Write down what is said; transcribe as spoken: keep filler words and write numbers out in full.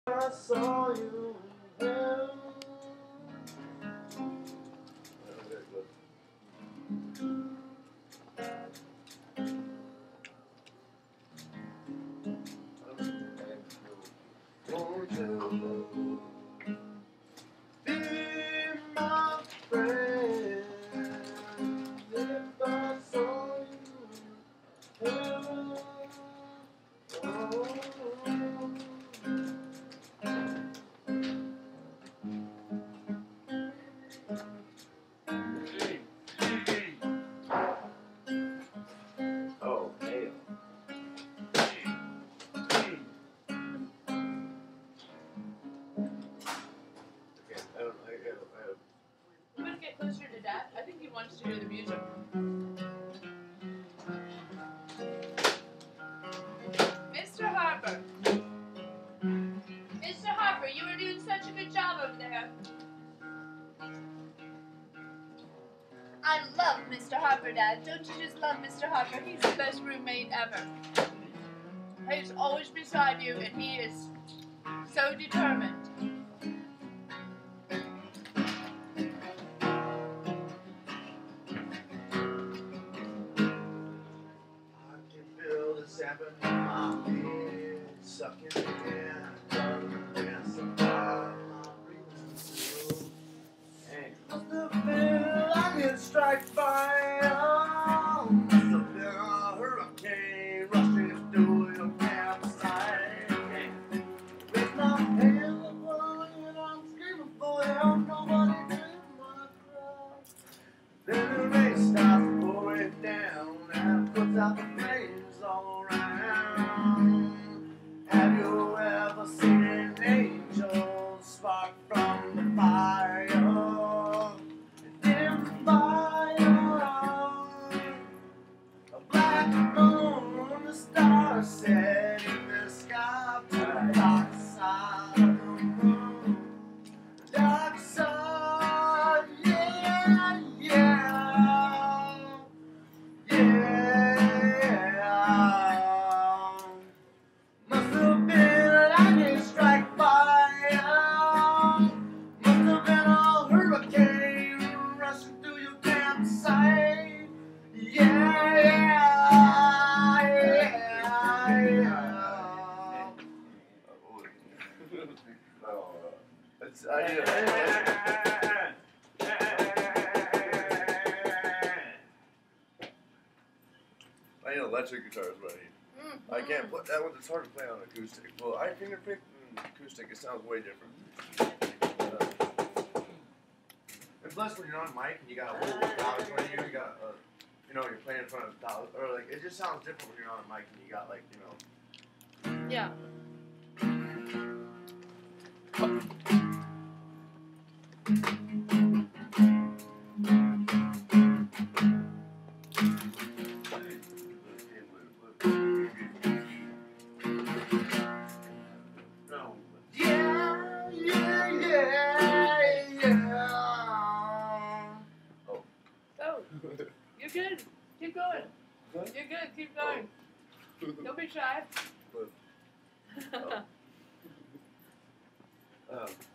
I saw you there. Won't you be my friend if I saw you there? Oh. Oh, hell. Okay, I don't, I, I don't, I don't. You want to get closer to Dad? I think he wants to hear the music. Mister Harper. Mister Harper, you were doing such a good job over there. I love Mister Harper, Dad. Don't you just love Mister Harper? He's the best roommate ever. He's always beside you, and he is so determined. I can feel the sap in my head, sucking in, turning this apart, my breathing through. And must have been like a strike fire, must have been a hurricane rushing through your campsite. With my hands up and I'm screaming for help, nobody hears my cry. Then the rain starts pouring down and puts out the flames all around. Have you ever seen an angel spark from the fire? And in the fire, a black moon, the stars set in the sky, to the dark side of the moon. Dark side, yeah, yeah, yeah. Must have been lightning strike fire. Must have been a hurricane rushing through your campsite. Yeah, yeah, yeah, yeah. It's, I need a I need an electric guitar is what I need. Mm-hmm. I can't play that one. It's hard to play on acoustic. Well, I finger pick and acoustic. It sounds way different. Uh, and plus, when you're on mic and you got a whole crowd in front of you, you got, uh, you know, you're playing in front of thousands, or like it just sounds different when you're on a mic and you got like, you know. Yeah. No. Yeah, yeah, yeah, yeah. Oh. Oh, you're good. Keep going. You're good. Keep going. Don't be shy. Oh. Oh.